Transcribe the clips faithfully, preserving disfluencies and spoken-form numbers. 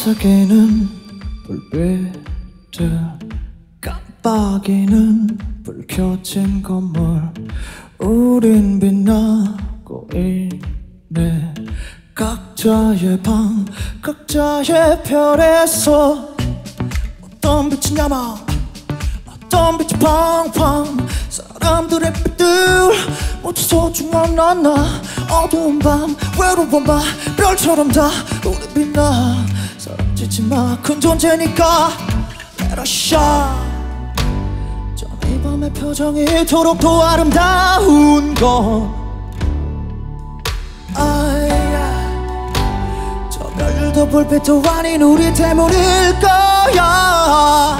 속삭이는 불빛들 깜빡이는 불 켜진 건물 우린 빛나고 있네 각자의 방 각자의 별에서 어떤 빛이 남아 어떤 빛이 팡팡 사람들의 빛들 모두 소중한 나나 어두운 밤 외로운 밤 별처럼 다 우리 빛나 사라지지 마 큰 존재니까 Let us shine 저 이 밤의 표정이 이토록 더 아름다운 건 저 별들도 불빛도 아닌 우리 때문일 거야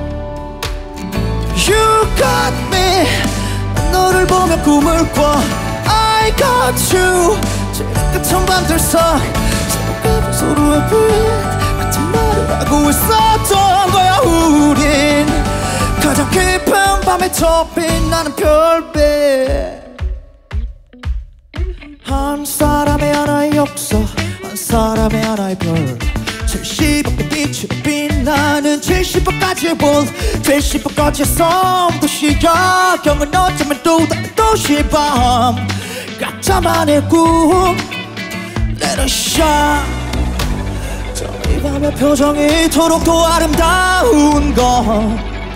You got me 난 너를 보며 꿈을 꿔 I got you 지금 같은 밤들 사 서로의 빛 같은 말을 하고 있었던 거야 우린 가장 깊은 밤에 더 빛나는 별빛 한 사람의 하나의 역사 한 사람의 하나의 별 칠십억 개 빛으로 빛나는 칠십억 가지의 world 칠십억 가지의 섬도시야 경은 어쩌면 또 다른 도시밤 각자만의 꿈 Let us shine 저 이 밤의 표정이 이토록 더 아름다운 건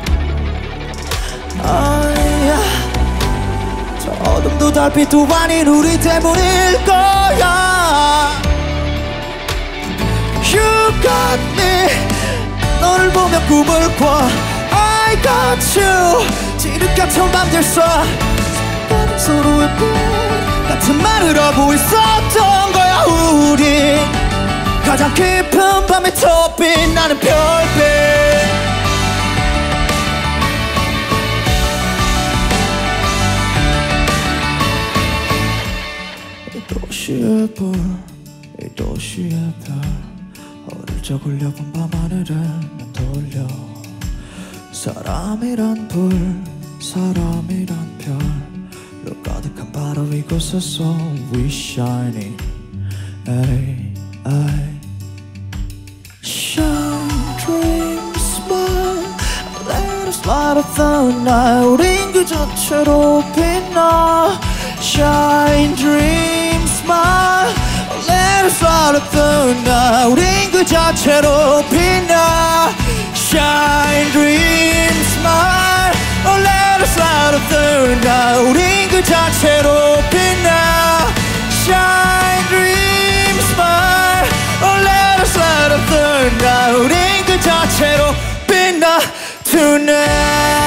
아야 저 어둠도 달빛도 아닌 우리 때문일 거야 You got me 너를 보며 꿈을 꿔 I got you 지륵 같은 밤들 써 서로의 빛 같은 말을 하고 있었던 거야 우린 가장 깊은 밤에 더 빛나는 별빛 이 도시의 불, 이 도시의 별 어릴 적 울려본 밤하늘을 난 돌려 사람이란 불, 사람이란 별로 가득한 바로 이곳에서 We shining ay, ay. Shine, dream, smile Let us light up the night 우린 그 자체로 빛나 Shine, dream, smile Let us light up the night 우린 그 자체로 빛나 Shine, dream, smile Let us light up the night 우린 그 자체로 빛나 Shine, dream, smile Let us light up the night 우린 그 자체로 빛나 Tonight